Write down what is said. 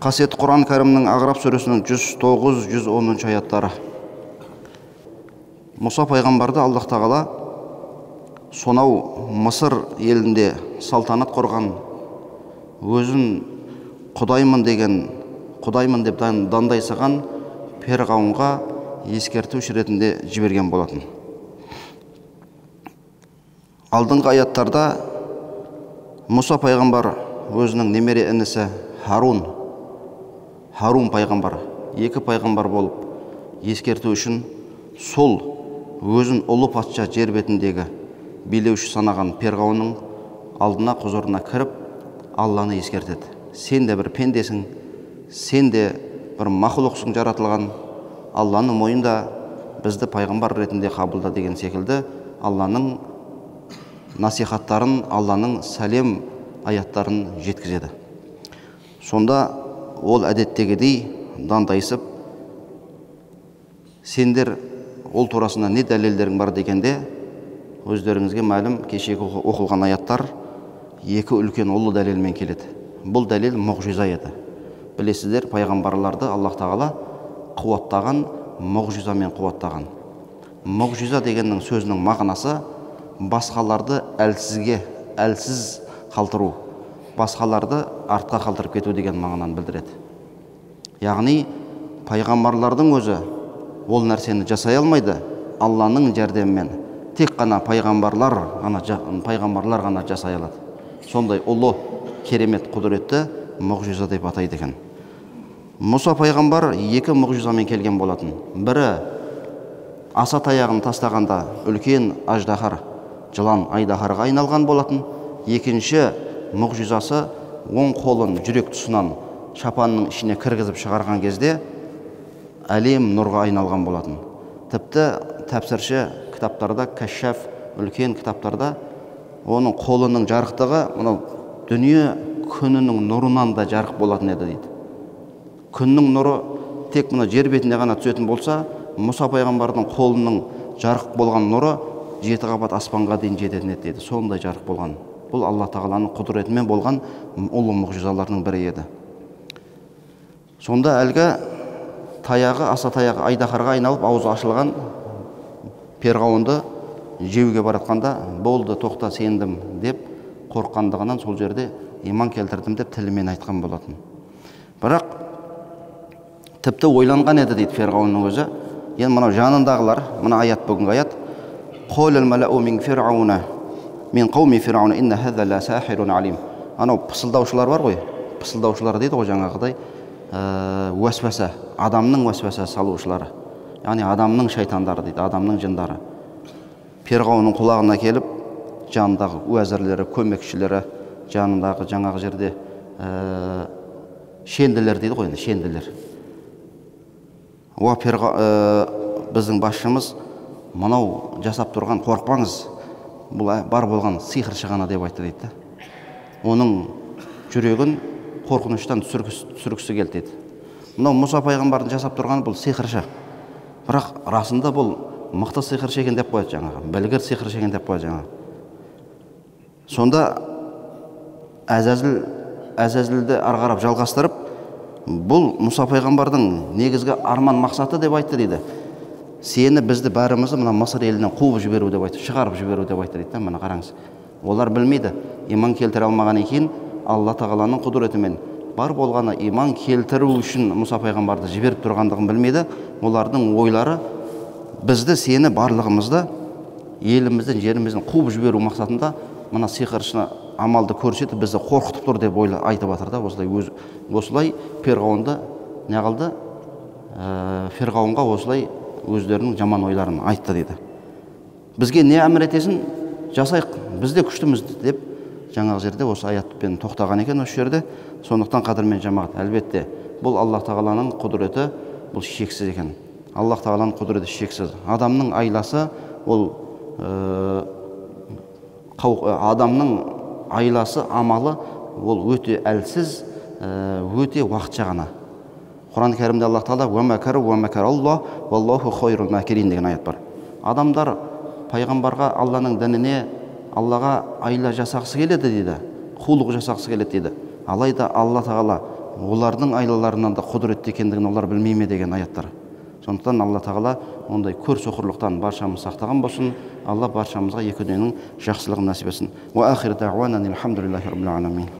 Қасиетті Құран кәрімнің Ағраф сүресінің 109-110 аяттары. Мұса пайғамбарды Аллах тағала сонау Мысыр елінде салтанат құрған, өзін құдаймын деп дандайсыған Перғауынға ескертуші ретінде жіберген болатын. Алдыңғы аяттарда Мұса пайғамбар өзінің немере інісі Харун пайғамбар, екі пайғамбар болып ескерту үшін сол өзін ұлы патша жер бетіндегі билеуші санаған Перғауынның алдына, құзырына кіріп, Алланы ескертеді. Сен де бір пендесің, сен де бір мақұлықсың жаратылған, Алланы мойында, бізді пайғамбар ретінде қабылда деген секілді Алланың насихаттарын, Алланың сәлем аяттарын жеткізеді. Сонда ол әдеттегідей дандайсып, сендер ол турасында не дәлелдерің бар дегенде, өздеріңізге мәлім, кешегі оқылған аяттар екі үлкен ұлы дәлелмен келеді. Бұл дәлел мұғжиза еді. Білесіздер, пайғамбарларды Аллах тағала қуаттаған, мұғжизамен қуаттаған. Мұғжиза дегеннің сөзінің мағынасы басқаларды әлсіз қалтыру, басқаларды артқа қалтырып кету деген мағынаны білдіреді. Яғни пайғамбарлардың өзі ол нәрсені жасай алмайды, Алланың жәрдемімен тек қана пайғамбарлар ғана жасай алады. Сондай ұлы, керемет, құдіретті мұғжиза деп атайды екен. Мұса пайғамбар екі мұғжизамен келген болатын. Бірі аса таяғын тастағанда үлкен аждахар, жылан айдаһарға айналған болатын. Екінші мұғжизасы оң қолын жүрек тұсынан шапанның ішіне кіргізіп шығарған кезде әлем нұрға айналған болатын. Тіпті тәпсірші кітаптарда, Кәшшаф үлкен кітаптарда оның қолының жарықтығы дүние күнінің нұрынан да жарық болатын еді дейді. Күннің нұры тек жер бетіне ғана түсетін болса, Мұса пайғамбардың қолының жарық болған нұры 7 қабат аспанға дейін жететін еді дейді. Сондай жарық болған. Бұл Алла тағаланың құдіретімен болған ұлы мұғжизаларының бірі еді. Сонда әлгі таяғы, аса таяғы айдаһарға айналып, аузы ашылған Перғауынды жеуге баратқанда, болды, тоқта, сендім деп қорыққандығынан сол жерде иман келтірдім деп тілімен айтқан болатын. Бірақ тіпті ойланған еді дейді Перғауынның өзі. Енді мынау жанындағылар, мына аят, бүгінгі аят, «Қолел мәләу мин фирауна, мен қауми фирауна, инна хаза ла сахирун алим». Анау пысылдаушылар бар ғой, пысылдаушылар дейді ғой жаңағыдай, уәсвәсә, адамның уәсвәсә салушылары. Яғни адамның шайтандары дейді, адамның жындары. Перғауынның құлағына келіп, жанындағы уәзірлері, көмекшілері, жанындағы жаңағы жерде шенділер дейді ғой, шенділер. Біздің басшымыз мынау жасап тұрған, қорықпаңыз, бұл бар болған сиқыршы ғана деп айтты дейді. Оның жүрегін қорқыныштан түсіргісі келді дейді. Мынау Мұса пайғамбардың жасап тұрған бұл сиқыршы. Бірақ расында бұл мықты сиқыршы екен деп қояды жаңағы, білгір сиқыршы екен деп қояды жаңағы. Сонда Әзәзілді арғарап жалғастырып, бұл Мұса пайғамбардың негізгі арман мақсаты деп айтты дейді. Сені, бізді, бәрімізді мына Мысыр елінен қуып жіберу деп айтты, шығарып жіберу деп айтты дейді. Мына қараңыз. Олар білмейді, иман келтіре алмаған екен, Алла тағаланың құдіретімен бар болғаны иман келтіру үшін Мұса пайғамбарды жіберіп тұрғандығын білмейді. Олардың ойлары бізді, сені, барлығымызды елімізден, жерімізден қуып жіберу мақсатында мына сиқыршыны амалды көрсетіп бізді қорқытып тұр деп айтып жатыр да. Осылай Перғауынды не қылды? Перғауынға осылай өздерінің жаман ойларын айтты дейді. Бізге не әмір етесің, жасайық, бізде күштіміз деп жаңағы жерде осы аятпен тоқтаған екен осы жерде. Сондықтан қадірмен жамағат, әлбетте бұл Аллах тағаланың құдіреті, бұл шексіз екен. Аллах тағаланың құдіреті шексіз. Адамның айласы, ол адамның айласы, амалы, ол өте әлсіз, өте уақытша ғана. Құран кәрімде Аллах тағала «Ва мәкәру ва мәкәр Аллах, валлаху хайрул мәкерин» деген аят бар. Адамдар пайғамбарға, Алланың дініне, Аллаға айла жасағысы келеді дейді, қулық жасағысы келеді дейді. Алайда Алла тағала олардың айлаларынан да құдіретті екендігін олар білмей ме деген аяттар. Сондықтан Алла тағала ондай көрсоқырлықтан баршамыз сақтаған болсын. Алла баршамызға екі дүниенің жақсылығын насіп етсін. Уа ахир дағуана алхамдулиллахи раббил аламин.